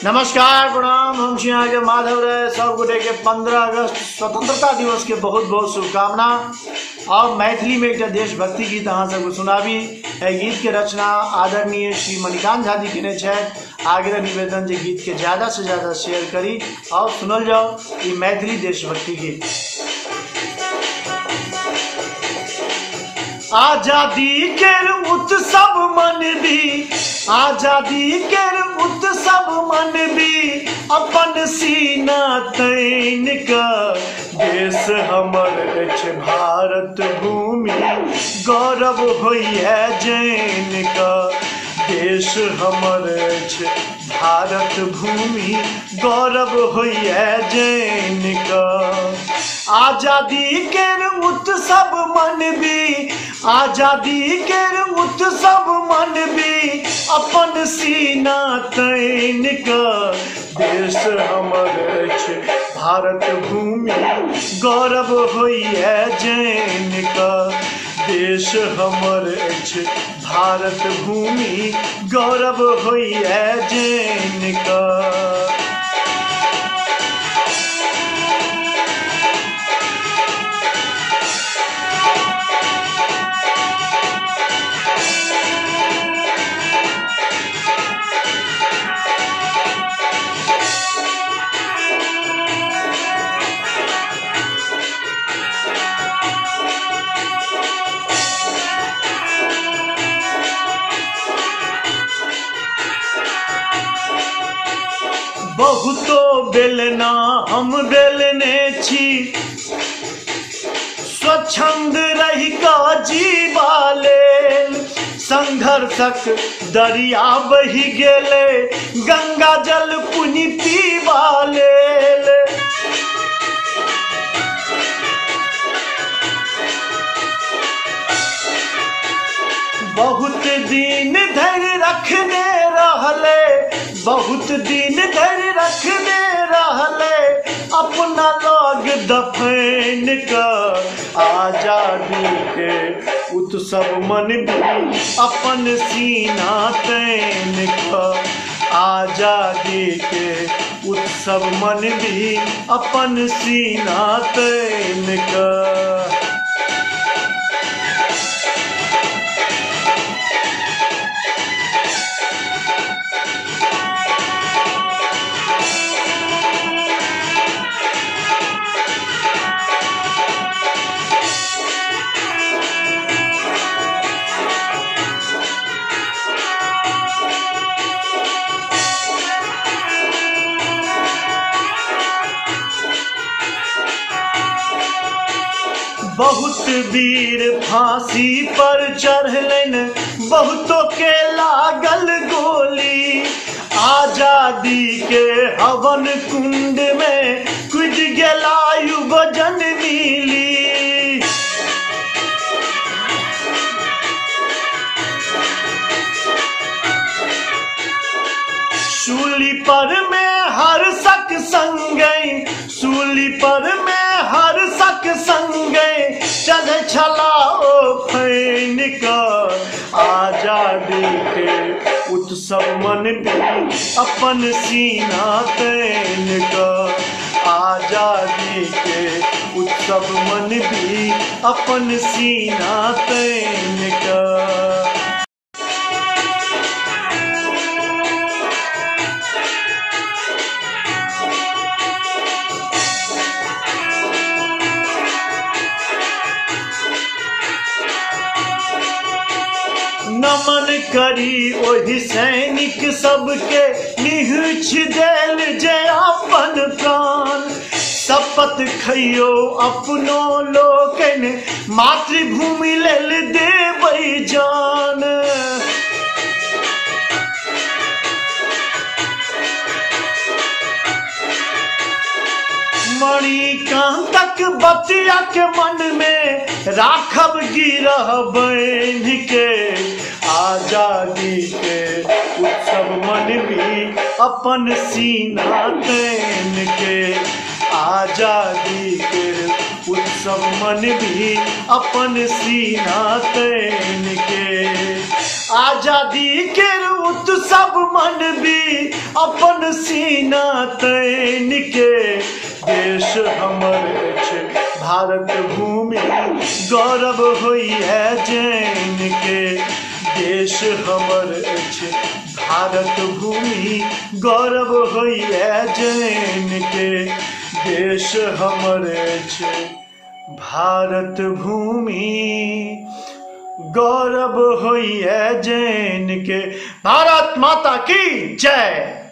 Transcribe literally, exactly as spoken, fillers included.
नमस्कार प्रणाम। हम छी अहाँ के माधव राय। सब गोटे के पंद्रह अगस्त स्वतंत्रता दिवस के बहुत बहुत शुभकामना। और मैथिली में एक देशभक्ति गीत अहाँ सबको सुनाबी। एहि गीत के रचना आदरणीय श्री मणिकांत झा जी केने छथि। आग्रह निवेदन जे गीत के ज्यादा से ज्यादा शेयर करी और सुनल जाओ ये मैथिली देशभक्ति गीत। आजादी केर उत्सव मनबी, आजादी केर उत्सव मनबी, अपन सीना तैन का। देश हमर अछि भारत भूमि, गौरव होइए जैन का। देश हमर अछि भारत भूमि, गौरव होइए जैन का। आजादी केर उत्सव मनबी, आजादी केर उत्सव मनबी, अपन सीना तैन का। देश हमर अछि भारत भूमि, गौरव होइए जैन का। देश हमर अछि भारत भूमि, गौरव होइए जैन का। बहुतो बेलना हम बेलने छी, स्वच्छंद रहि का जीवा लेल। संघर्षक दरिया बहि गेले, गंगा जल पुनि पीबा लेल। बहुत दिन धरि रखने रहले, बहुत दिन धरि रखने रहले, अपना लोग दफन का। आजादी के उत्सव मनबी, अपन सीना तैन का। आजादी के उत्सव मनबी, अपन सीना तैन का। बहुत वीर फांसी पर चढ़लन, बहुतों के लागल गोली। आजादी के हवन कुंड में कुछ गेला युवजन मिली। सूली पर में हर सक संगई, सूली पर में हर सक संगई, चल छलाओ फैन का। आजादी के उत्सव मनबी, अपन सीना तैन का। आजादी के उत्सव मनबी, अपन सीना तैन का। नमन करी ओहि सैनिक सबके, निहुछ देल जे अपन प्राण। शपथ खइयो अपनो लोकनि, मातृभूमि लेल देबै जान। मणिकांतक बतिया के मन में, राखब गिरह बांधि के। आजादी के उत्सव मनबी, अपन सीना तैन के। आजादी के उत्सव मनबी, अपन सीना तैन के। आजादी के उत्सव मनबी, अपन सीना तैन के देश हमर छे भारत भूमि गौरव होई है जैन के देश हमर छे भारत भूमि गौरव होई है जैन के देश हमर छे भारत भूमि गौरव होई है जैन के। भारत माता की जय।